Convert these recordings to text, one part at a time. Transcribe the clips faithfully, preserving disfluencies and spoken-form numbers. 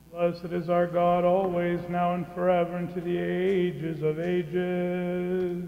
Blessed is our God, always, now and forever, and to the ages of ages.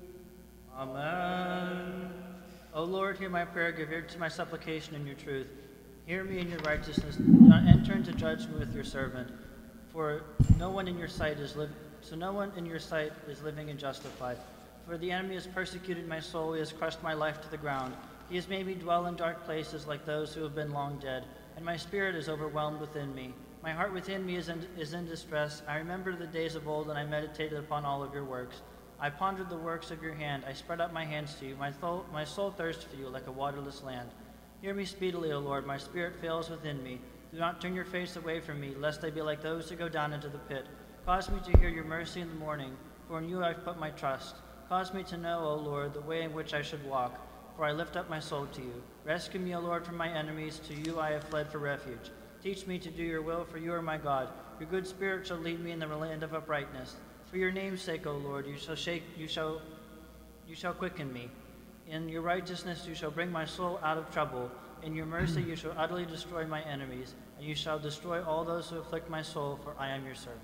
Amen. O Lord, hear my prayer, give ear to my supplication in your truth. Hear me in your righteousness, enter into judgment with your servant. For no one in your sight is liv- so no one in your sight is living and justified. For the enemy has persecuted my soul, he has crushed my life to the ground. He has made me dwell in dark places like those who have been long dead, and my spirit is overwhelmed within me. My heart within me is in, is in distress. I remember the days of old, and I meditated upon all of your works. I pondered the works of your hand. I spread out my hands to you. My, th- my soul thirsts for you like a waterless land. Hear me speedily, O Lord. My spirit fails within me. Do not turn your face away from me, lest I be like those who go down into the pit. Cause me to hear your mercy in the morning, for in you I've put my trust. Cause me to know, O Lord, the way in which I should walk, for I lift up my soul to you. Rescue me, O Lord, from my enemies. To you I have fled for refuge. Teach me to do your will, for you are my God. Your good spirit shall lead me in the land of uprightness. For your name's sake, O Lord, you shall shake, you shall, you shall quicken me. In your righteousness you shall bring my soul out of trouble. In your mercy you shall utterly destroy my enemies, and you shall destroy all those who afflict my soul, for I am your servant.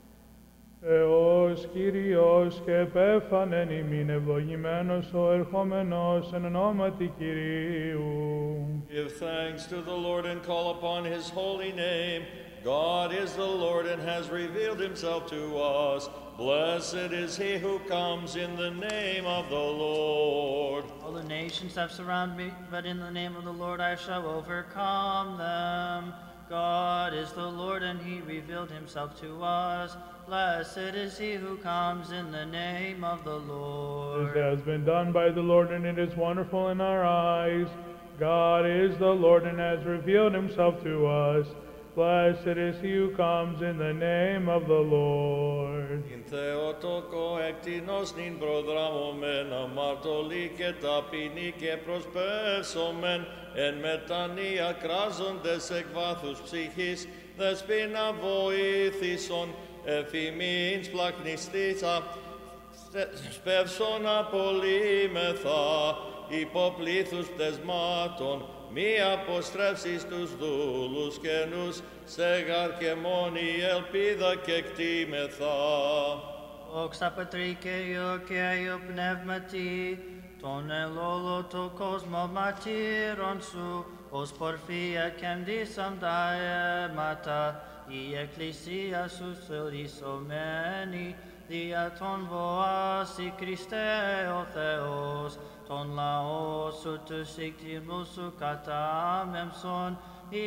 Θεός Κύριος και επέφανεν ημίν ευλογημένος ο ερχόμενος εν ονόματι Κυρίου. Give thanks to the Lord and call upon his holy name. God is the Lord and has revealed himself to us. Blessed is he who comes in the name of the Lord. All the nations have surrounded me, but in the name of the Lord I shall overcome them. God is the Lord, and he revealed himself to us. Blessed is he who comes in the name of the Lord. This has been done by the Lord, and it is wonderful in our eyes. God is the Lord and has revealed himself to us. Blessed is he who comes in the name of the Lord. In Theotoko εκτινός νυν προδραμωμεν, αμαρτωλοί και ταπεινοί και προσπέσομεν, εν μετανία κράζοντες εκ βάθους ψυχής, δεσπίνα βοήθησον, εφημίν σπλαχνιστήσα, σπεύσον απολύμεθα, υποπλήθους πτεσμάτων, μη αποστρέψεις τους δούλους καινούς, στέγαρ και μόνη ελπίδα και κτήμεθα. Δόξα Πατρί και Υιό και Αγίου Πνεύματι, τον ελόλωτο κόσμο μαρτύρων σου, ως πορφία και μδίσαν τα αίματα, η Εκκλησία σου σωρισωμένη, δια τον βοάσει Χριστέ ο Θεός, τον λαό σου τους εκτιμούς σου κατάμεμψον,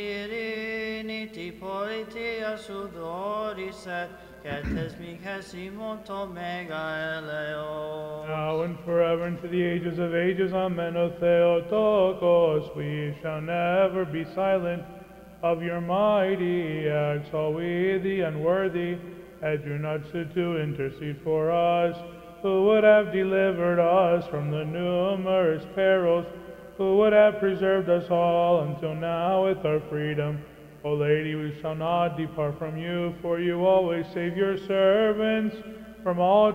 ειρήνη τη πολιτεία σου δόρισε, και τες μοιχές ημών το μέγα έλεος. Now and forever and to the ages of ages, Amen. O Theotokos, we shall never be silent of your mighty acts. All we, the unworthy, had you not stood to intercede for us, who would have delivered us from the numerous perils, who would have preserved us all until now with our freedom. O Lady, we shall not depart from you, for you always save your servants from all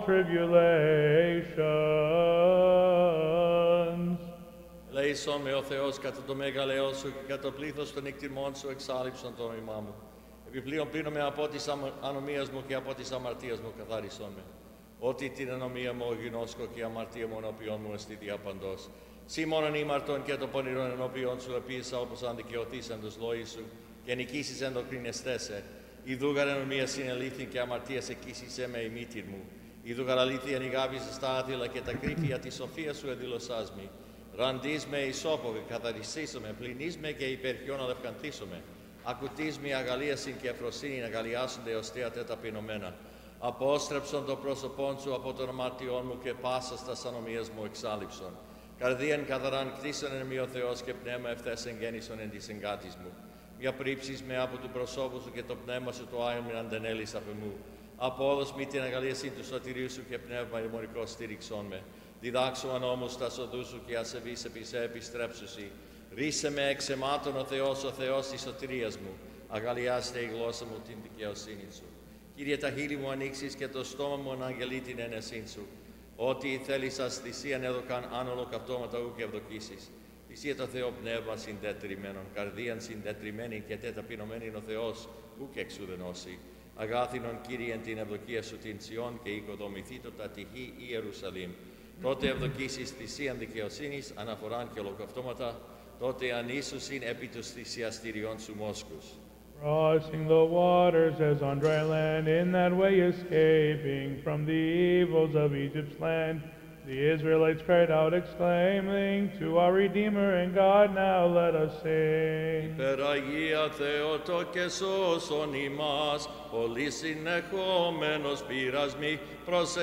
tribulations. Ελέησον με ο Θεός κατά το μέγαλεό σου και κατά το πλήθος των εκτιμών σου εξάλληψον το όνοιμά μου. Επιπλέον πλύνομαι από της ανομίας μου και από της αμαρτίας μου καθάρισον με. Ότι την ανομία μου γινώσκω και η αμαρτία μου ενώπιον μου εστί διαπαντός. Σύ μόνον ήμαρτον και το πονηρόν ενώπιον σου επίησα όπως αν δικαιωθήσαν τους λόγοι σου και νικήσεις εν το κρίνεστέσαι. Ιδούγαρ ενομία συνελήφθην και αμαρτίας εκείσισε με η μήτηρ μου. Ιδούγαρ αλήθεια ενηγάβησε στα άθυλα και τα κρύφια της σοφίας σου εδηλωσάς μη. Ραντείς με ισόπο και καθαριστήσομαι, πλυνείς με και υπερχιόν αλευκανθήσομαι. Ακουτείς με αγαλίασιν και ευφροσύνη να αγαλιάσονται ως θέατε ταπεινωμένα. Απόστρεψον το πρόσωπόν σου από τον αμαρτιών μου και πάσα στα ανομίας μου εξάλληψον. Καρδίαν καθαράν κτίσον εν μη ο Θεός και πνεύμα ευθέσεν γέννησον εν της εγκάτης μου. Μια πρίψεις με από του προσώπου σου και το πνεύμα σου το Άγιον μην αντενέλεις απ' εμού. Απόδος μη την αγαλίασιν του σωτηρίου σου και πνεύμα ημωρικό στήριξον με. Διδάξουαν όμως τα σοδού σου και ασεβείς επί σε επιστρέψουσι. Ρίσε με εξ αιμάτων ο Θεός, ο Θεός της σωτηρίας μου. Αγαλιάστε η γλώσσα μου την δικαιοσύνη σου. Κύριε, τα χείλη μου ανοίξεις και το στόμα μου αναγγελεί την ένεσήν σου. Ό,τι θέλεις σας θυσίαν έδωκαν άνολο καυτώματα ου και ευδοκίσεις. Θυσία το Θεό πνεύμα συντετριμένον, καρδίαν συντετριμένη και τεταπεινωμένη είναι ο Θεός, ουκ εξουδενώσει. Αγάθινον Κύριε την ευδοκία σου την Σιών και οικοδομηθήτω τα τη γη Ιερουσαλήμ. Τότε ευδοκίσεις θυσίαν δικαιοσύνης, αναφοράν και ολοκαυτώματα, τότε ανήσουσιν επί τους θυσιαστηριών σου μόσκους. Crossing the waters as on dry land, in that way escaping from the evils of Egypt's land, the Israelites cried out, exclaiming, to our Redeemer and God, now let us sing. Υπεραγία Θεότο και σώσον ημάς, πολύ συνεχόμενος πειρασμοί, προς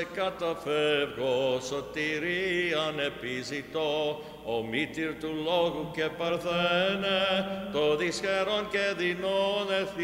εκαταφεύγω σωτηρίαν επιζητώ, ο μήτυρ του λόγου και παρθένε, το δυσχερόν και δεινόν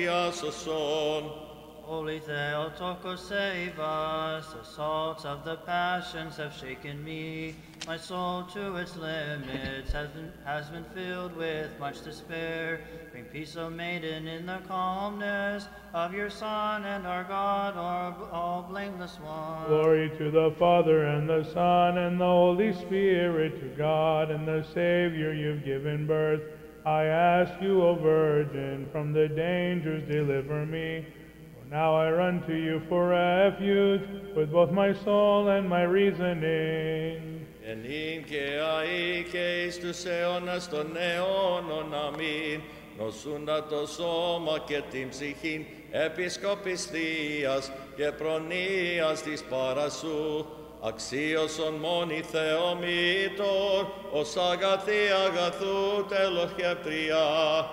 εθιάσωσον. Holy Theotokos, save us. The assaults of the passions have shaken me. My soul to its limits has been, has been filled with much despair. Bring peace, O maiden, in the calmness of your Son and our God, our all blameless one. Glory to the Father and the Son and the Holy Spirit, to God and the Savior you've given birth. I ask you, O Virgin, from the dangers deliver me. Now I run to you for refuge, with both my soul and my reasoning. Εν ίν και αεί και εις τους αιώνας των αιώνων αμήν, νοσούντα το σώμα και την ψυχήν, επισκόπης θείας και προνοίας της παρασού, αξίωσον μόνοι Θεομήτωρ, ως αγαθή αγαθού τελοχεπτριά.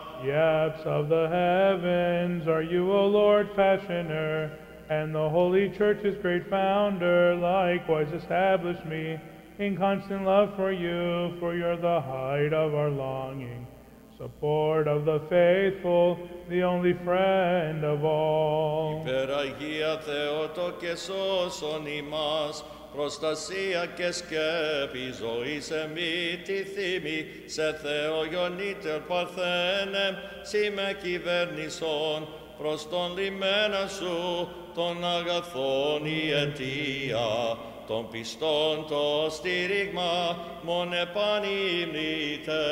Depths of the heavens are you, O Lord, fashioner, and the Holy Church's great founder. Likewise establish me in constant love for you, for you're the height of our longing, support of the faithful, the only friend of all. Υπεραγία Θεότο και σώσον ημάς, προστασία και σκέπη ζωής εμεί τη θύμη, σε Θεό Ιονίτερ παρθένε, σοι με κυβέρνησον, προς τον λιμένα σου, των αγαθών η αιτία, των πιστών το στήριγμα, μον επανείμνητε.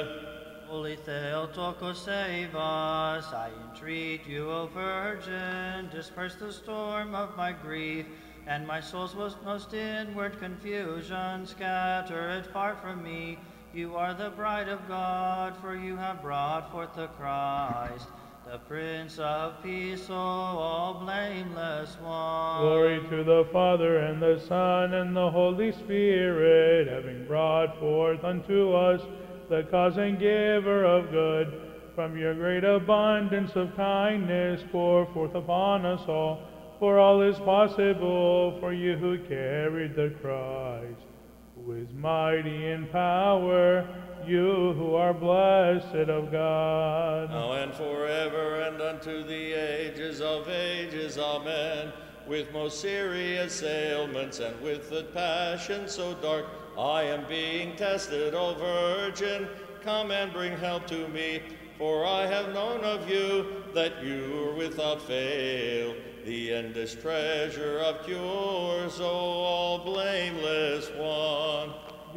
Holy Theotokos, save us. I entreat you, O Virgin, disperse the storm of my grief, and my soul's most inward confusion, scatter it far from me. You are the bride of God, for you have brought forth the Christ, the Prince of Peace, O all blameless one. Glory to the Father and the Son and the Holy Spirit, having brought forth unto us the cause and giver of good, from your great abundance of kindness, pour forth upon us all. For all is possible for you who carried the Christ, who is mighty in power, you who are blessed of God. Now and forever and unto the ages of ages, amen. With most serious ailments and with the passion so dark, I am being tested, O Virgin, come and bring help to me, for I have known of you that you are without fail, the endless treasure of cures, O all blameless one.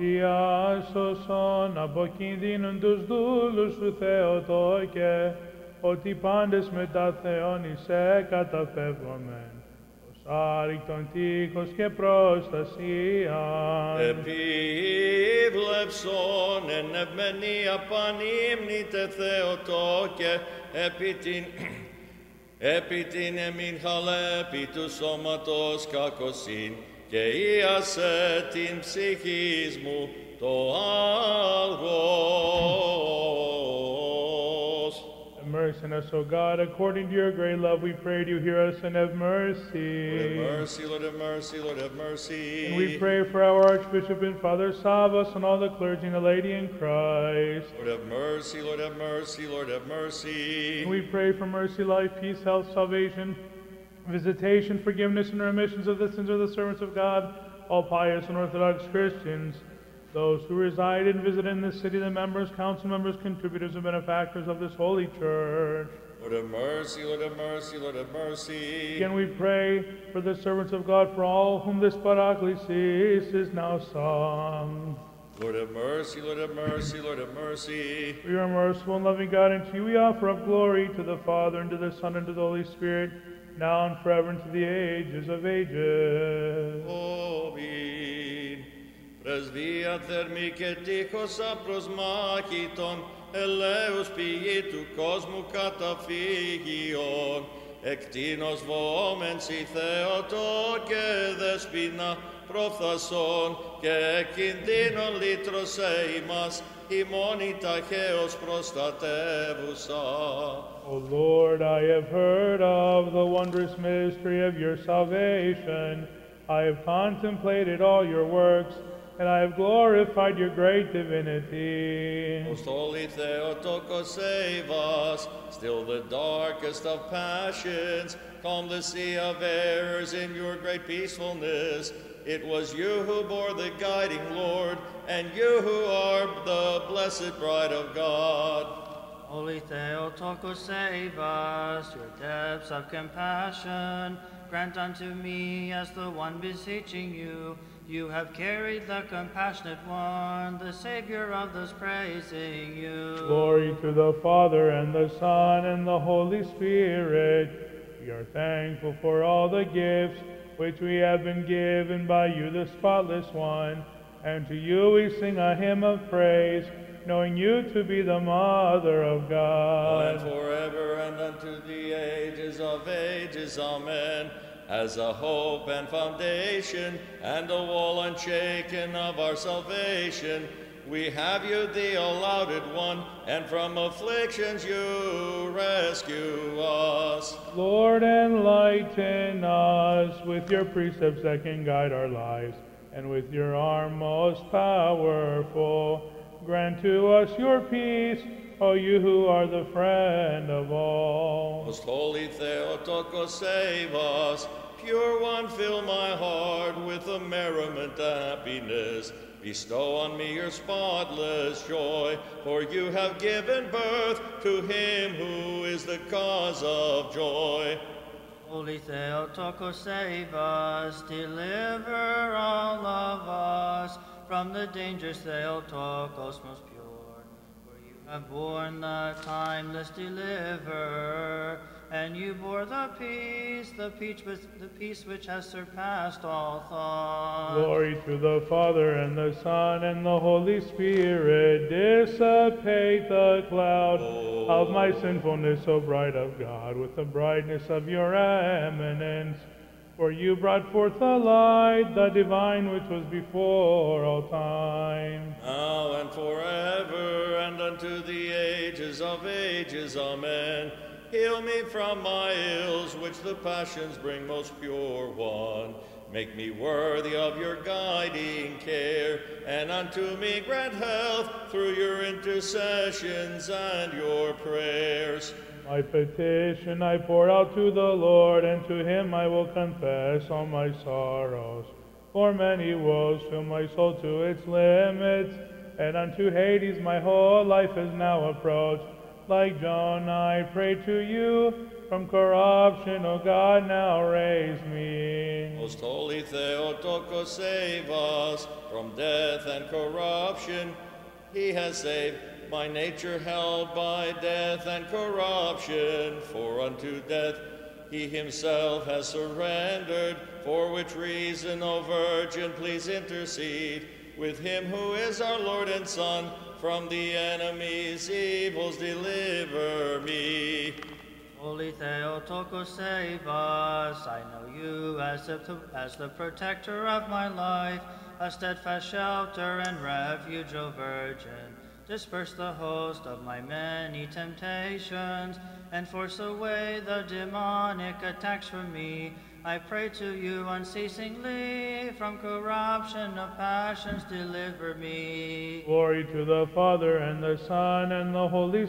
Διάσωσον από κινδύνων τους δούλους σου Θεοτόκε, ότι πάντες μετά Θεόν εισέ καταφεύγομεν, ως άρρηκτον τείχος και προστασία. Επίβλεψον εν ευμενία πανύμνητε Θεοτόκε, επί την επί την εμήν χαλέπη του σώματος κακοσύν, και ίασε την ψυχής μου το άλγος. Have mercy on us, O God, according to your great love, we pray to you, hear us and have mercy. Lord have mercy, Lord have mercy, Lord have mercy. And we pray for our Archbishop and Father Savas and all the clergy and the Lady in Christ. Lord have mercy, Lord have mercy, Lord have mercy. And we pray for mercy, life, peace, health, salvation, visitation, forgiveness, and remissions of the sins of the servants of God, all pious and Orthodox Christians, those who reside and visit in this city, the members, council members, contributors, and benefactors of this holy church. Lord have mercy, Lord have mercy, Lord have mercy. Again we pray for the servants of God, for all whom this Paraklesis is now sung. Lord have mercy, Lord have mercy, Lord have mercy. We are merciful and loving God, and to you we offer up glory, to the Father, and to the Son, and to the Holy Spirit, now and forever, and to the ages of ages. Amen. Πρεσβεία θερμή και τείχος απροσμάχητον, ελέους πηγή του κόσμου καταφύγιον, εκτείνος βόμενσι Θεοτό και δεσποινα προφθασόν, και κινδύνων λύτρωσε ημάς, ημώνη ταχαίως προστατεύουσα. O Lord, I have heard of the wondrous mystery of your salvation. I have contemplated all your works, and I have glorified your great divinity. Most holy Theotokos, save us. Still the darkest of passions, calm the sea of errors in your great peacefulness. It was you who bore the guiding Lord, and you who are the blessed bride of God. Holy Theotokos, save us. Your depths of compassion grant unto me as the one beseeching you. You have carried the compassionate one, the Savior of those praising you. Glory to the Father, and the Son, and the Holy Spirit. We are thankful for all the gifts which we have been given by you, the spotless one. And to you we sing a hymn of praise, knowing you to be the Mother of God. And forever and unto the ages of ages, amen. As a hope and foundation, and a wall unshaken of our salvation, we have you, the allotted one, and from afflictions you rescue us. Lord, enlighten us with your precepts that can guide our lives, and with your arm most powerful, grant to us your peace, O you who are the friend of all. Most holy Theotokos, save us. Pure one, fill my heart with a merriment and happiness. Bestow on me your spotless joy, for you have given birth to him who is the cause of joy. Holy Theotokos, save us. Deliver all of us from the dangers, Theotokos, most pure. For you have borne the timeless deliverer, and you bore the peace, the peace, with, the peace which has surpassed all thought. Glory to the Father, and the Son, and the Holy Spirit. Dissipate the cloud Oh. of my sinfulness, O bride of God, with the brightness of your eminence. For you brought forth the light, the divine, which was before all time. Now and forever, and unto the ages of ages, amen. Heal me from my ills, which the passions bring, most pure one. Make me worthy of your guiding care, and unto me grant health through your intercessions and your prayers. My petition I pour out to the Lord, and to him I will confess all my sorrows. For many woes fill my soul to its limits, and unto Hades my whole life is now approached. Like Jonah, I pray to you, from corruption, O God, now raise me. Most holy Theotokos, save us from death and corruption. He has saved my nature held by death and corruption, for unto death he himself has surrendered, for which reason, O Virgin, please intercede with him who is our Lord and Son. From the enemy's evils deliver me. Holy Theotokos, save us. I know you as the, as the protector of my life, a steadfast shelter and refuge, O Virgin. Disperse the host of my many temptations, and force away the demonic attacks from me. I pray to you unceasingly, from corruption of passions deliver me. Glory to the Father, and the Son, and the Holy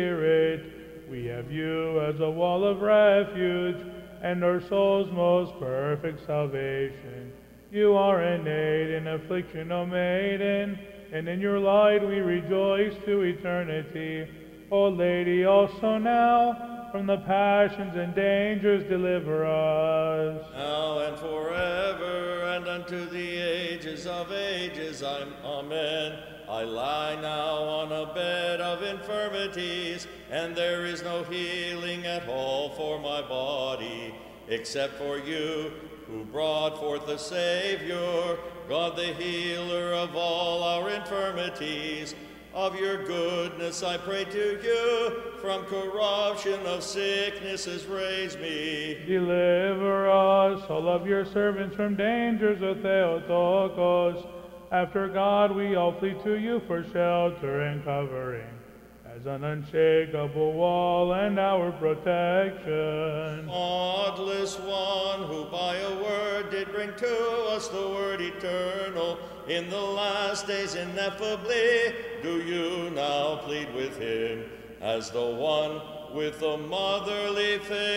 Spirit. We have you as a wall of refuge, and our soul's most perfect salvation. You are an aid in affliction, O maiden, and in your light we rejoice to eternity. O Lady, also now, from the passions and dangers deliver us. Now and forever, and unto the ages ages of ages. I'm, amen. I lie now on a bed of infirmities, and there is no healing at all for my body, except for you, who brought forth the Savior, God the healer of all our infirmities. Of your goodness I pray to you, from corruption of sicknesses raise me. Deliver us, all of your servants, from dangers of Theotokos. After God, we all flee to you for shelter and covering, as an unshakable wall and our protection. Godless one, who by a word did bring to us the word eternal, in the last days ineffably, do you now plead with him, as the one with the motherly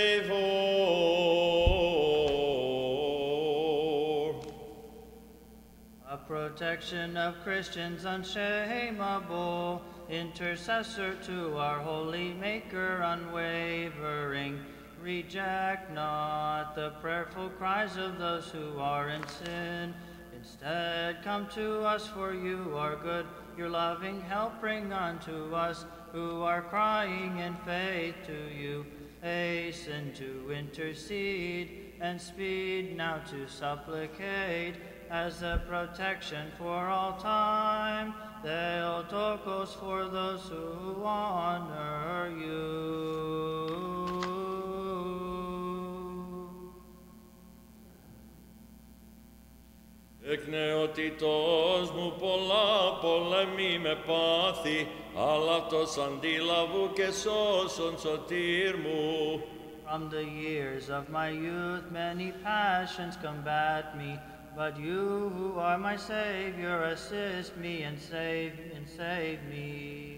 favor. A protection of Christians unshameable, intercessor to our holy Maker unwavering. Reject not the prayerful cries of those who are in sin. Instead, come to us, for you are good. Your loving help bring unto us, who are crying in faith to you. Hasten to intercede, and speed now to supplicate, as a protection for all time, Theotokos, for those who honor you. Εκ νεότητός μου πολλά πολέμη με πάθη, αλλά τος αντίλαβου και σώσον σωτήρ μου. From the years of my youth many passions combat me, but you who are my Savior assist me and save, and save me.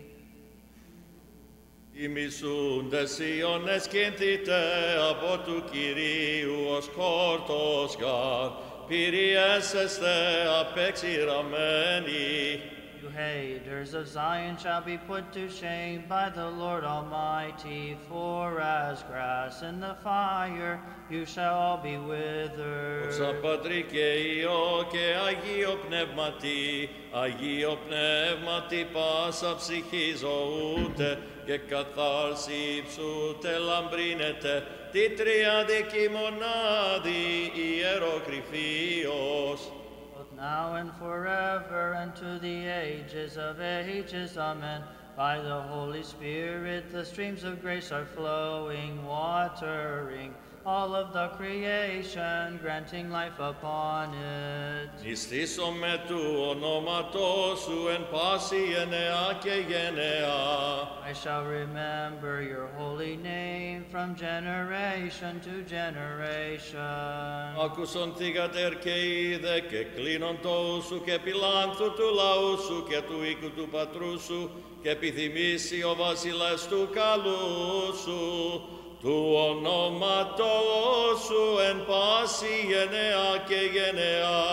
Οι μισούντες Ιωνές κινθείτε από του Κυρίου ως κόρτος γαρ, πυριέσεστε απεξηραμένοι. You haters of Zion shall be put to shame by the Lord Almighty, for as grass in the fire you shall all be withered. Όσα Πατρί και Υιό και Αγίο Πνεύματι, Αγίο Πνεύματι πάσα ψυχή ζωούτε και καθάρση υψούτε λαμπρίνετε, τη τριάδικη μονάδη ιεροκρυφίος. Now and forever, and to the ages of ages, amen. By the Holy Spirit, the streams of grace are flowing, watering all of the creation, granting life upon it. Νηστήσομαι του ονόματός σου εν πάση γενεά και γενεά. I shall remember your holy name from generation to generation. Άκουσον θύγατερ και είδε και κλείνον το ου σου και πιλάνθου του λαού σου και του οίκου του πατρού σου και επιθυμήσει ο βασιλεύς του καλού σου, του ονόματός σου εν πάση γενεά και γενεά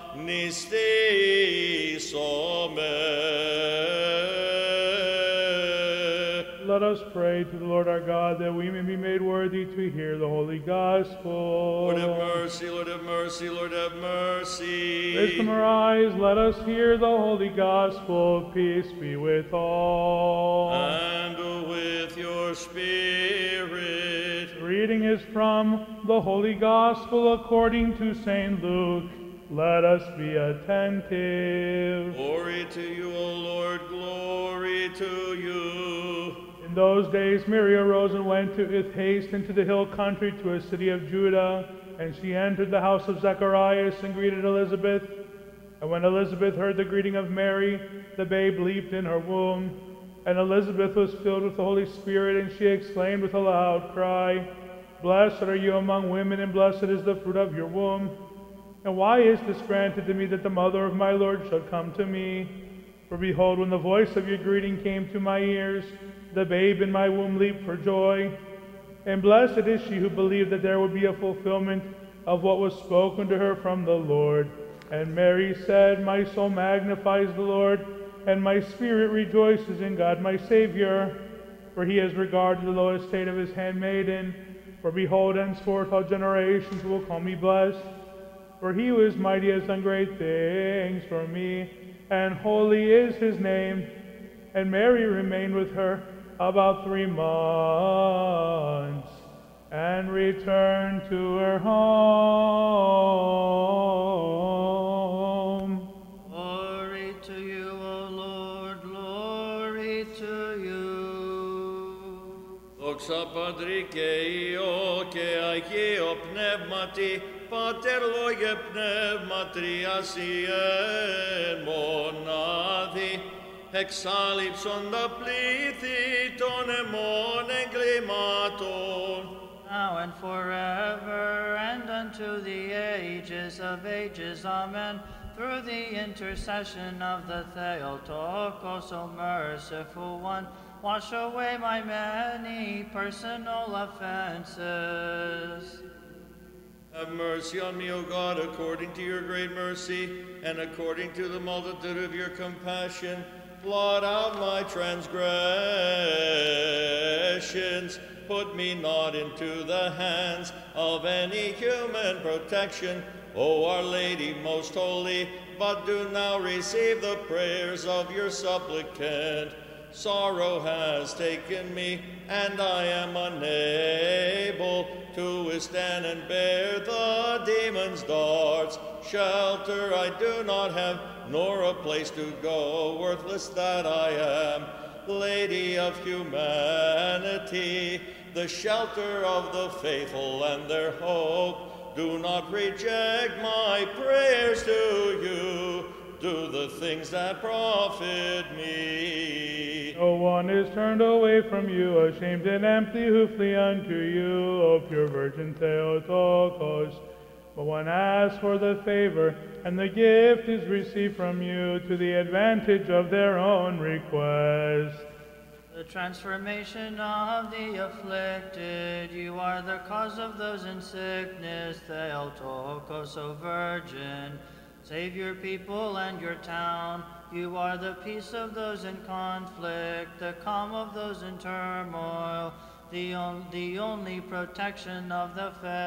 νηστήσομαι. Let us pray to the Lord our God, that we may be made worthy to hear the holy gospel. Lord have mercy, Lord have mercy, Lord have mercy. Raise from our eyes, let us hear the holy gospel. Peace be with all. And with your spirit. Reading is from the Holy Gospel according to Saint Luke. Let us be attentive. Glory to you, O Lord, glory to you. In those days Mary arose and went to, with haste into the hill country to a city of Judah, and she entered the house of Zacharias and greeted Elizabeth. And when Elizabeth heard the greeting of Mary, the babe leaped in her womb. And Elizabeth was filled with the Holy Spirit, and she exclaimed with a loud cry, Blessed are you among women, and blessed is the fruit of your womb. And why is this granted to me, that the mother of my Lord shall come to me? For behold, when the voice of your greeting came to my ears, the babe in my womb leaped for joy. And blessed is she who believed that there would be a fulfillment of what was spoken to her from the Lord. And Mary said, My soul magnifies the Lord, and my spirit rejoices in God my Savior, for he has regarded the low estate of his handmaiden. For behold, henceforth all generations will call me blessed. For he who is mighty has done great things for me, and holy is his name. And Mary remained with her about three months, and returned to her home. Glory to you, O Lord, glory to you. Δόξα Πατρί και Υιό και Αγίο Πνεύματι, Πάτερ Λόγε Πνεύμα Τριασιέν μονάδι, εξάλληψον τα πλήθη των αιμών εγκλημάτων. Now and forever, and unto the ages of ages. Amen. Through the intercession of the Theotokos, O merciful one, wash away my many personal offenses. Have mercy on me, O God, according to your great mercy, and according to the multitude of your compassion. Blot out my transgressions. Put me not into the hands of any human protection, O Our Lady most holy, but do now receive the prayers of your supplicant. Sorrow has taken me, and I am unable to withstand and bear the demon's darts. Shelter I do not have, nor a place to go, worthless that I am. Lady of humanity, the shelter of the faithful and their hope, do not reject my prayers to you. Do the things that profit me. No one is turned away from you, ashamed and empty, who flee unto you, O pure Virgin Theotokos. But one asks for the favor, and the gift is received from you to the advantage of their own request. The transformation of the afflicted, you are the cause of those in sickness, Theotokos, O Virgin. Save your people and your town. You are the peace of those in conflict, the calm of those in turmoil, the, on, the only protection of the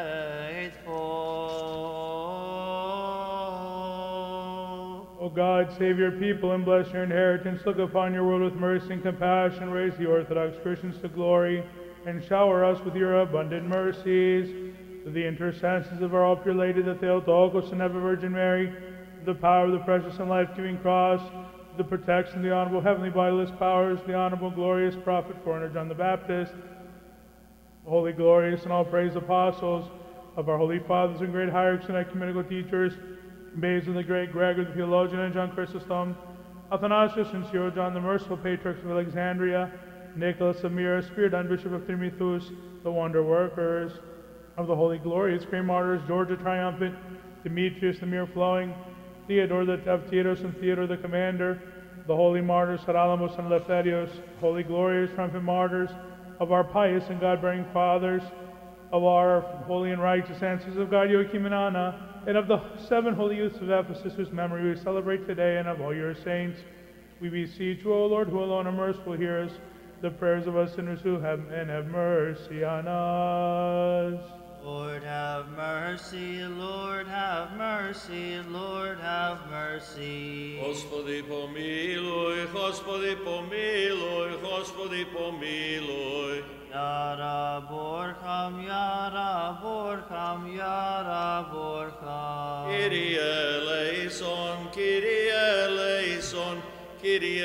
faithful. O God, save your people and bless your inheritance. Look upon your world with mercy and compassion. Raise the Orthodox Christians to glory, and shower us with your abundant mercies. Through the intercessions of our all pure Lady, the Theotokos and ever Virgin Mary, the power of the precious and life-giving cross, the protection of the honorable heavenly bodiless powers, the honorable glorious prophet foreigner John the Baptist, the holy glorious and all praised apostles of our holy fathers and great hierarchs and ecumenical teachers, Basil the great, Gregor the theologian, and John Chrysostom, Athanasius and Cyril, John the merciful, patriarchs of Alexandria, Nicholas of Myra, Spiridon, Bishop of Trimithus, the wonder workers of the holy glorious great martyrs, Georgia triumphant, Demetrius the mirror flowing, Theodore the, of Theodos and Theodore the commander, the holy martyrs Haralamos and Eleftherios, holy glorious triumphant martyrs of our pious and God-bearing fathers, of our holy and righteous ancestors of God, Joachim and Anna, and of the seven holy youths of Ephesus whose memory we celebrate today, and of all your saints. We beseech you, O Lord, who alone are merciful, hear us, the prayers of us sinners who have, and have mercy on us. Lord have mercy, Lord have mercy, Lord have mercy. Господи помилуй, Господи помилуй, Господи помилуй. Yara Borcham, Yara Borcham, Yara Borcham. Kyrie eleison, Kyrie eleison, Kyrie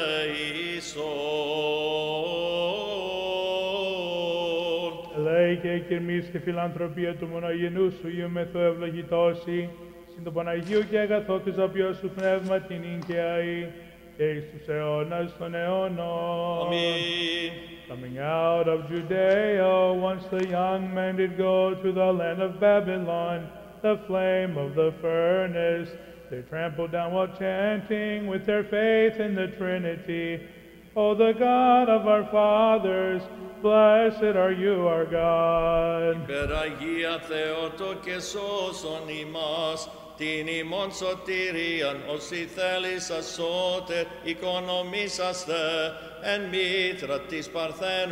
eleison. Ελέη και κυρμής και φιλανθρωπία του μονογενού σου ιούμεθο ευλογητώσει, συν το Παναγίου και αγαθό της απειός σου πνεύμα την ίγκαιαη, και εις τους αιώνας των αιώνων. Amen. Coming out of Judea, once the young men did go to the land of Babylon, the flame of the furnace, they trampled down while chanting with their faith in the Trinity. O the God of our fathers, blessed are you, our God. Υπεραγία Θεότο και σώσον ημάς, την ημών σωτηρίαν, όσοι θέλεις ασώτερ, οικονομήσαστε, εν μήτρα της Παρθένου,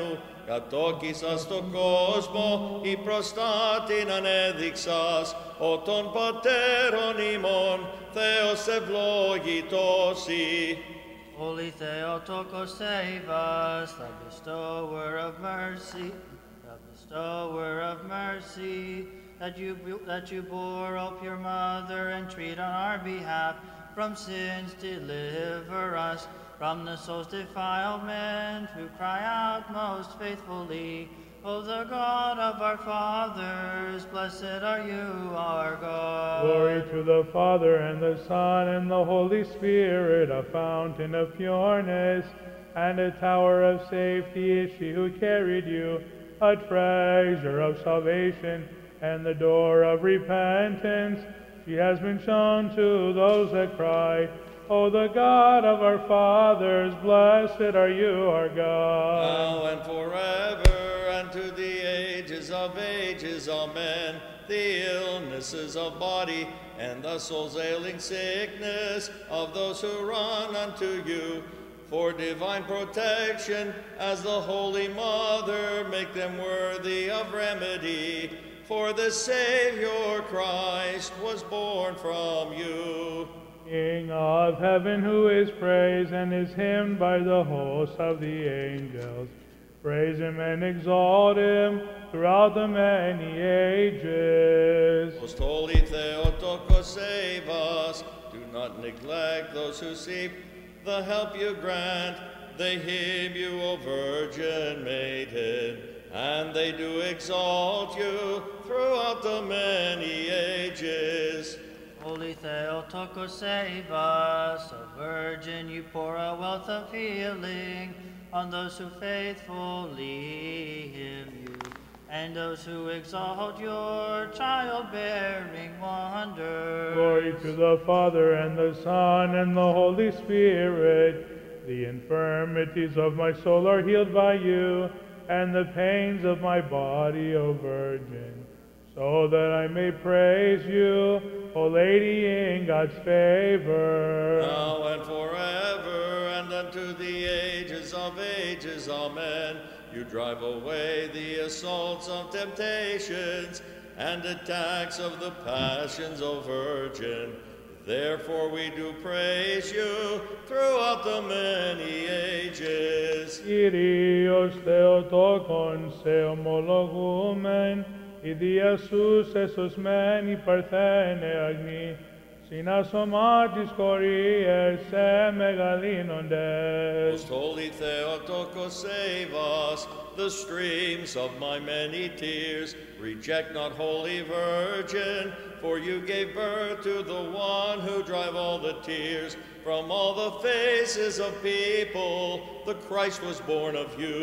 κατόκισας στον κόσμο, η προστάτην ανέδειξας, ο των πατέρων ημών, Θεός ευλόγητος η. Holy Theotokos, save us, the bestower of mercy, the bestower of mercy, that you, that you bore up your mother and treat on our behalf. From sins deliver us, from the soul's defilement, who cry out most faithfully, O the God of our fathers, blessed are you, our God. Glory to the Father, and the Son, and the Holy Spirit, a fountain of pureness, and a tower of safety is she who carried you, a treasure of salvation, and the door of repentance. She has been shown to those that cry, O the God of our fathers, blessed are you, our God. Now and forever, and to the ages of ages, amen. The illnesses of body, and the soul's ailing sickness of those who run unto you, for divine protection, as the Holy Mother, make them worthy of remedy. For the Savior Christ was born from you. King of heaven, who is praised and is hymned by the host of the angels, praise him and exalt him throughout the many ages. Most holy Theotokos, save us. Do not neglect those who seek the help you grant. They hymn you, O Virgin Maiden, and they do exalt you throughout the many ages. Holy Theotokos, save us. O Virgin, you pour a wealth of healing on those who faithfully hymn you, and those who exalt your childbearing wonders. Glory to the Father, and the Son, and the Holy Spirit. The infirmities of my soul are healed by you, and the pains of my body, O Virgin, so that I may praise you, O Lady, in God's favor. Now and forever, and unto the ages of ages, amen. You drive away the assaults of temptations and attacks of the passions, O Virgin. Therefore we do praise you throughout the many ages. Kyrios Θεοτόκον σε ομολογούμεν, η διασούς εσωσμένη παρθένε αγνή, συνάσωμά της χωρίες σε μεγαλύνοντες. Most holy Theotokos, save us. The streams of my many tears reject not, Holy Virgin, for you gave birth to the one who drive all the tears from all the faces of people. The Christ was born of you.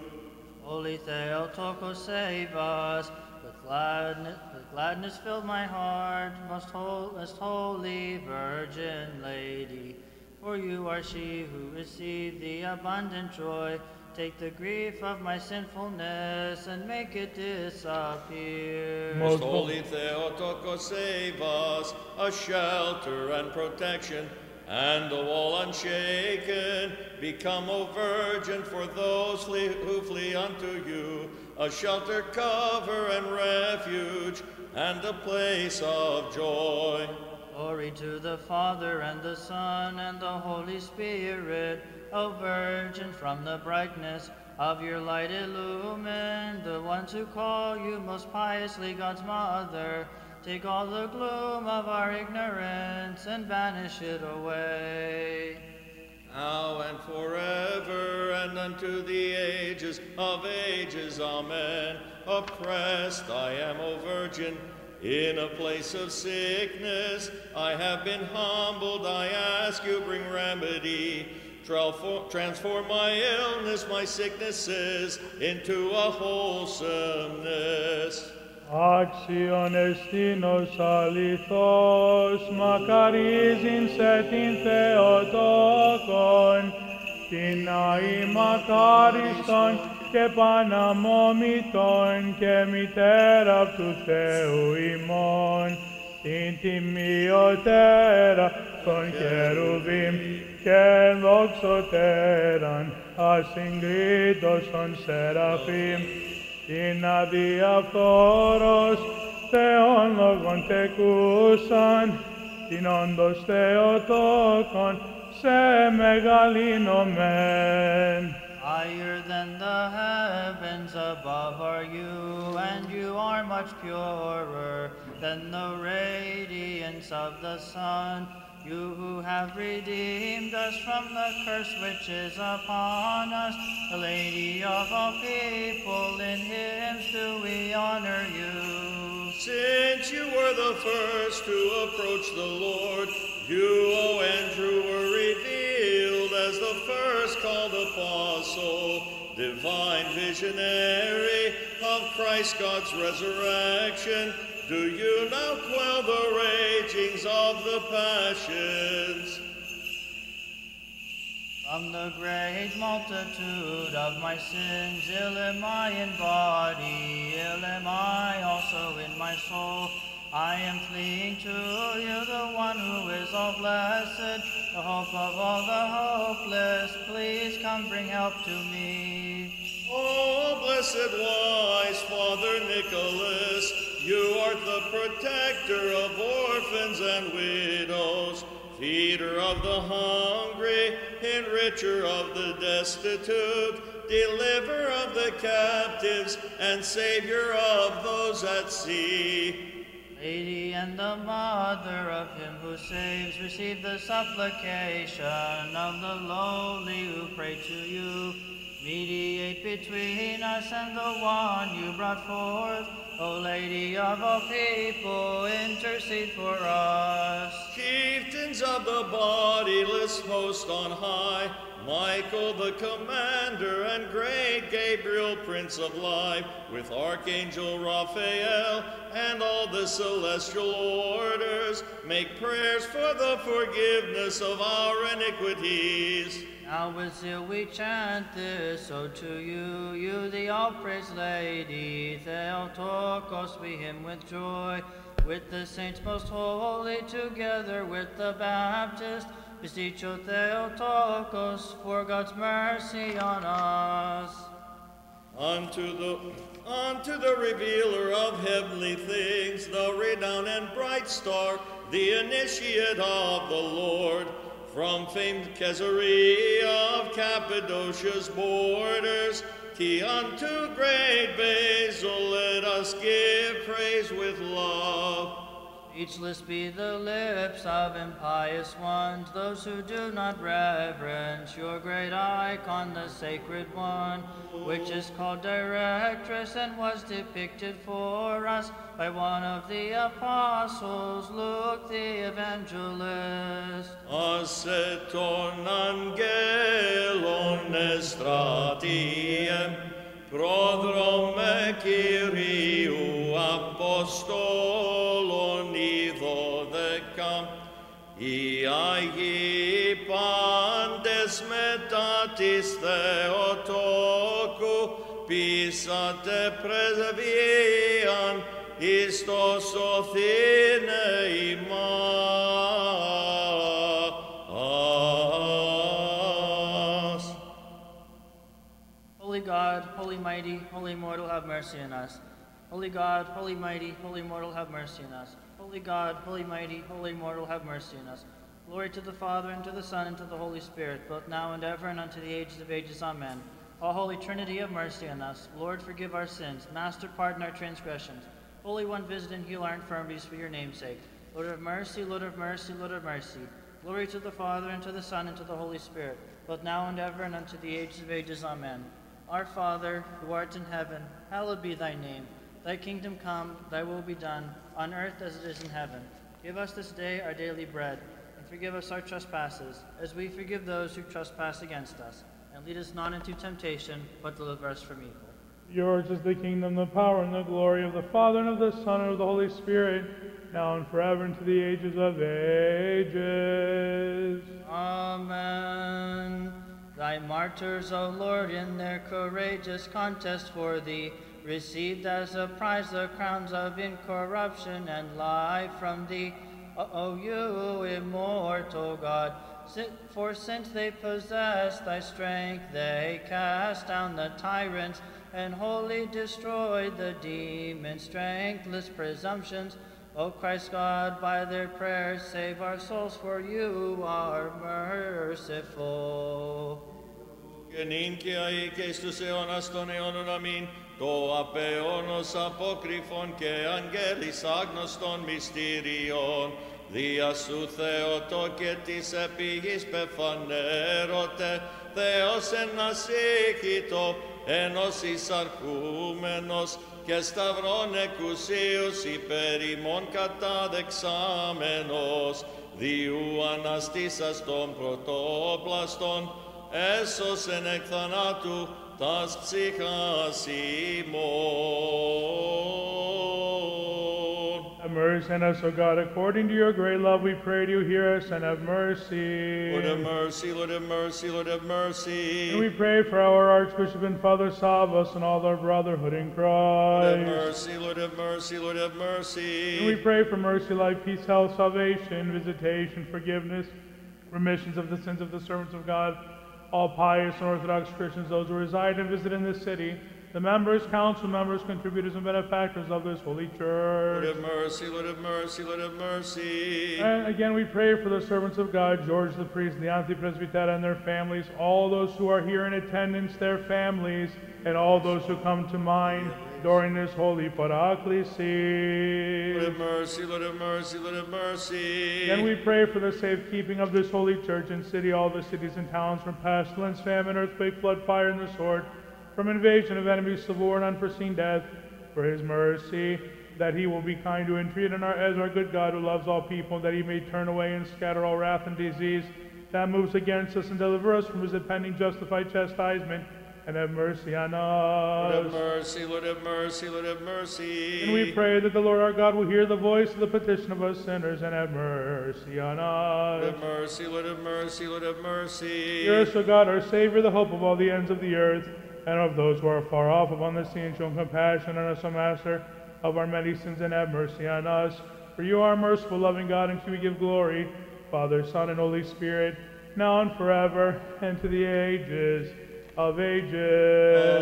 Holy Theotokos, save us. With gladness, with gladness filled my heart, most, hol most holy Virgin Lady. For you are she who received the abundant joy. Take the grief of my sinfulness and make it disappear. Most holy Theotokos, save us, a shelter and protection, and a wall unshaken. Become, O Virgin, for those flee, who flee unto you, a shelter, cover, and refuge, and a place of joy. Glory to the Father, and the Son, and the Holy Spirit. O Virgin, from the brightness of your light illumine the ones who call you most piously God's Mother. Take all the gloom of our ignorance and banish it away. Now and forever, and unto the ages of ages, amen. Oppressed I am, O Virgin, in a place of sickness. I have been humbled, I ask you, bring remedy. Transform my illness, my sicknesses, into a wholesomeness. Άξιον εστίνος αληθώς, μακαρίζειν σε την Θεοτόκον, την αη μακάριστον και παναμόμητον και μητέρα του Θεού ημών, την τιμιωτέρα των χερουβίμ και δόξωτέραν ασυγκρίτως των Σεραφείμ, την αδιαφθόρος Θεόν λόγων τεκούσαν, την όντως Θεοτόκον σε μεγαλύνομεν. Higher than the heavens above are you, and you are much purer than the radiance of the sun. You who have redeemed us from the curse which is upon us, the Lady of all people, in hymns do we honor you. Since you were the first to approach the Lord, you, O Andrew, were revealed as the first called apostle, divine visionary of Christ God's resurrection. Do you now quell the ragings of the passions? From the great multitude of my sins, ill am I in body, ill am I also in my soul. I am fleeing to you, the one who is all blessed, the hope of all the hopeless. Please come bring help to me. Oh, blessed wise Father Nicholas, you art the protector of orphans and widows, feeder of the hungry, enricher of the destitute, deliverer of the captives, and savior of those at sea. Lady and the mother of him who saves, receive the supplication of the lowly who pray to you. Mediate between us and the one you brought forth. O Lady of all people, intercede for us. Chieftains of the bodiless host on high, Michael the commander and great Gabriel, Prince of Life, with Archangel Raphael and all the celestial orders, make prayers for the forgiveness of our iniquities. Now with zeal we chant this, so to you, you the all-praised Lady, Theotokos, we hymn with joy, with the saints most holy, together with the Baptist, beseech you, Theotokos, for God's mercy on us. Unto the, unto the revealer of heavenly things, the renowned and bright star, the initiate of the Lord, from famed Caesarea of Cappadocia's borders, T unto great Basil, let us give praise with love. Speechless be the lips of impious ones, those who do not reverence your great icon, the sacred one, which is called Directress and was depicted for us by one of the apostles, Luke the evangelist. Asceton angelon estratiem, prodrome Kyriou apostolon idodecam, iai pandes metatis Theotokou, pisate presvian, Istos othine imas. Holy God, holy mighty, holy immortal, have mercy on us. Holy God, holy mighty, holy immortal, have mercy on us. Holy God, holy mighty, holy immortal, have mercy on us. Glory to the Father, and to the Son, and to the Holy Spirit, both now and ever, and unto the ages of ages. Amen. O Holy Trinity, have mercy on us. Lord, forgive our sins. Master, pardon our transgressions. Holy One, visit and heal our infirmities for your name's sake. Lord of mercy, Lord of mercy, Lord of mercy. Glory to the Father, and to the Son, and to the Holy Spirit, both now and ever, and unto the ages of ages. Amen. Our Father, who art in heaven, hallowed be thy name. Thy kingdom come, thy will be done, on earth as it is in heaven. Give us this day our daily bread, and forgive us our trespasses, as we forgive those who trespass against us. And lead us not into temptation, but deliver us from evil. Yours is the kingdom, the power, and the glory of the Father, and of the Son, and of the Holy Spirit, now and forever, and to the ages of ages. Amen. Thy martyrs, O Lord, in their courageous contest for thee, received as a prize the crowns of incorruption and life from thee. O you, immortal God, Si- For since they possess thy strength, they cast down the tyrants, and wholly destroyed the demons' strengthless presumptions. O Christ God, by their prayers save our souls, for you are merciful. Γενήν και αεί και εις τους αιώνας των αιώνων αμήν, το απεώνος απόκριφων και αγγέλης άγνωστων μυστηριών, δια σου Θεότο και της επίγης πεφανέρωτε, Θεός ένας ήχητο, ενός εισαρχούμενος, και σταυρών εκουσίους υπέρ ημών καταδεξάμενος, διού αναστήσας των πρωτόπλαστων, έσωσεν εκ θανάτου τας ψυχάς ημών. Have mercy on us, O God, according to your great love, we pray to you, hear us, and have mercy. Lord have mercy, Lord have mercy, Lord have mercy. And we pray for our Archbishop and Father Savas and all our brotherhood in Lord have Christ. mercy, Lord have mercy, Lord have mercy. And we pray for mercy, life, peace, health, salvation, visitation, forgiveness, remissions of the sins of the servants of God, all pious and Orthodox Christians, those who reside and visit in this city, the members, council members, contributors, and benefactors of this holy Lord church. have mercy, Lord have mercy, Lord have mercy. And again, we pray for the servants of God, George the priest, the anti-presbytera and their families, all those who are here in attendance, their families, and all those who come to mind during this holy paraclesis. Lord have mercy, Lord have mercy, Lord have mercy. Then we pray for the safekeeping of this holy church and city, all the cities and towns, from pestilence, famine, earthquake, flood, fire, and the sword, from invasion of enemies, civil war, and unforeseen death, for his mercy, that he will be kind to entreat in our, as our good God, who loves all people, that he may turn away and scatter all wrath and disease that moves against us, and deliver us from his impending justified chastisement, and have mercy on us. Lord have mercy, Lord have mercy, Lord have mercy. And we pray that the Lord our God will hear the voice of the petition of us sinners, and have mercy on us. Lord have mercy, Lord have mercy, Lord have mercy. Hear us, O God, our Savior, the hope of all the ends of the earth, and of those who are far off upon the sea, and show compassion on us, O Master, of our many sins, and have mercy on us. For you are a merciful, loving God, and to you we give glory, Father, Son, and Holy Spirit, now and forever, and to the ages of ages.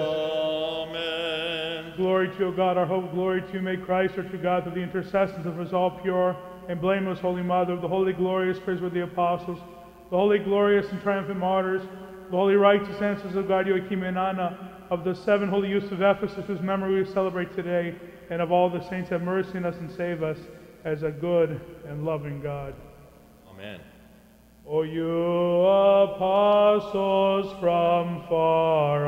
Amen. Glory to you, O God, our hope. Glory to you, may Christ, our true God, through the intercessions of us all pure and blameless Holy Mother, of the holy, glorious, praiseworthy apostles, the holy, glorious, and triumphant martyrs, the holy, righteous ancestors of God, Joachim and Anna, of the seven holy youths of Ephesus, whose memory we celebrate today, and of all the saints, have mercy on us and save us, as a good and loving God. Amen. O you apostles from far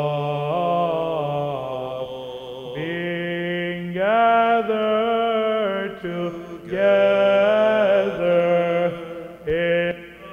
off, being gathered together in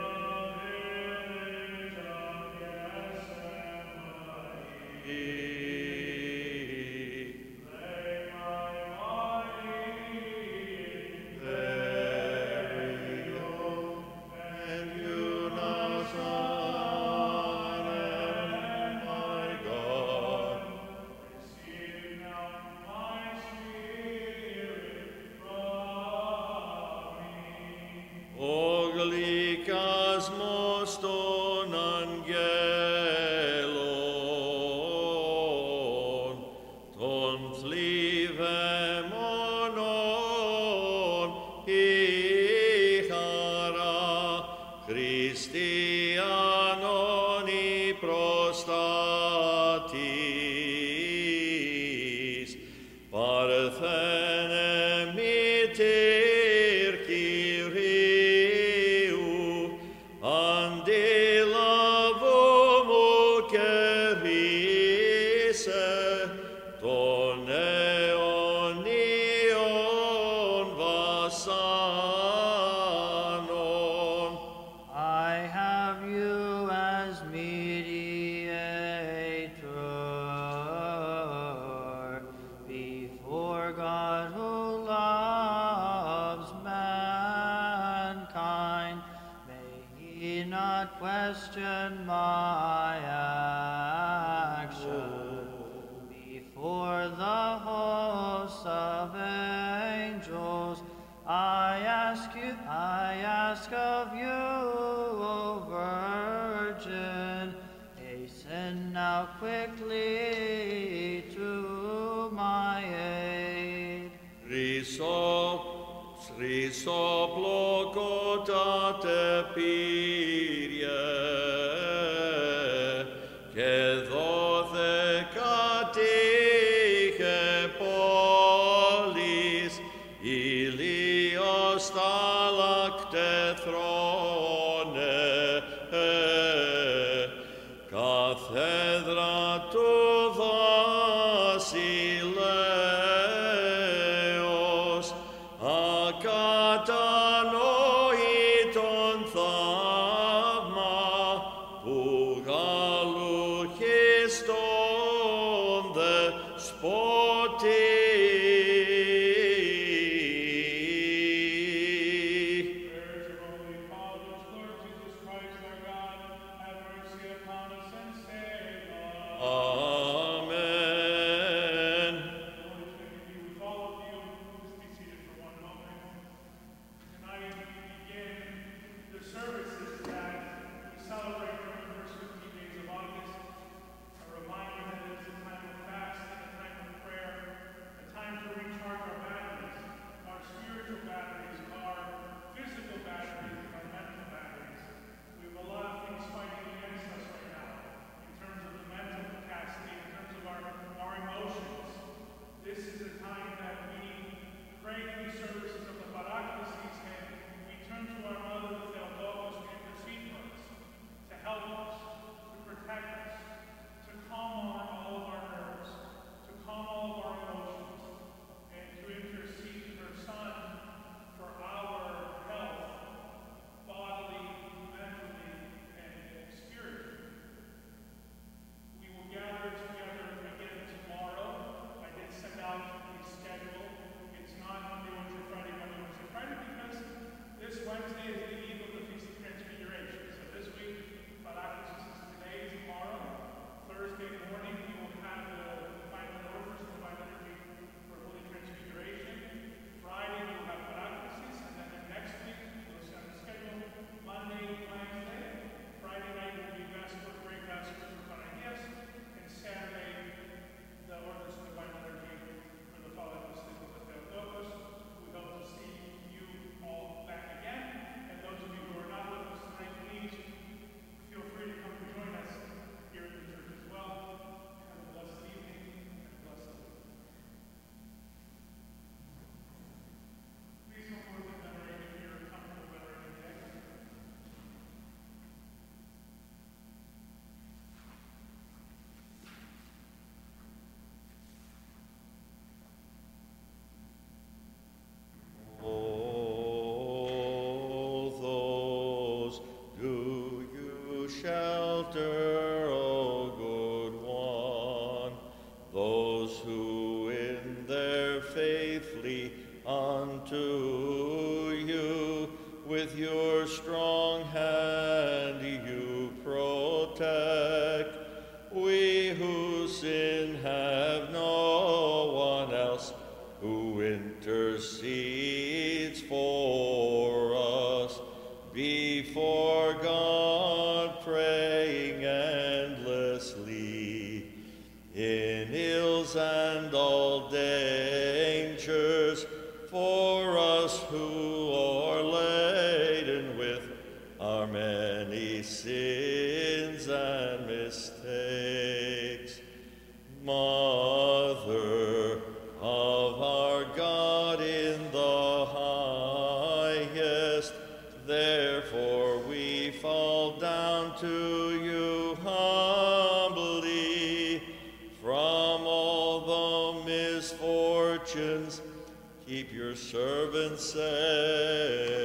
question my action before the hosts of angels. I ask you, I ask of you, Virgin, hasten now quickly to my aid. Riso, riso blogota te pirie, que dothe catiche polis, ilios talacte throne, cathedra tu Basileos, acatanoiton thagma, pugaluchiston the spoti. Prayers of Holy Fathers, Lord Jesus Christ, our God, have mercy upon us and save us. Amen. Holy Trinity be with all of you. Please be seated for one moment. Tonight we begin the services that we celebrate during the first fifteen days of August. A reminder that it is a time of fasting, a time of prayer, a time to recharge our batteries, our spiritual batteries, our physical batteries, and our mental batteries. We have a lot of things fighting against us right now in terms of the mental capacity, in terms of our, our emotions. This is a time that we pray these services of the Paraclesis and we turn to our Mother, the Theotokos, to intercede for us, to help us, to protect us, to calm our, all of our nerves, to calm all of our emotions, and to intercede to her Son for our health, bodily, mentally, and spiritually. We will gather together again tomorrow. I did send out the schedule. It's not Monday, Wednesday, Friday, Monday, Wednesday, Friday, because this Wednesday is the eve of the Feast of Transfiguration. So this week, Paraclesis is today, tomorrow. Thursday morning, we will have the final orders and the final liturgy for Holy Transfiguration. Friday, we will have Paraclesis, and then the next week, we'll send the schedule. Monday, Wednesday. Friday night will be Vesper, Great Vesper for Panaghias, and Saturday, the orders of the final liturgy for the Father of the Sleep of the Theotokos. We hope to see you all back again, and those of you who are not with us tonight, please feel free to come and join us here in the church as well. Have a blessed evening and a blessed week. Please come forward and venerate if you're comfortable venerating today. All those do you shelter, O good one, those who in their faith flee unto you, with your strong hand you protect. We who sin have no one else who intercedes for us before God, praying endlessly in ills and all dangers, for us who are laden with our many sins and mistakes. Mother of our God in the highest, therefore we fall down to you humbly. From all the misfortunes, keep your servants safe.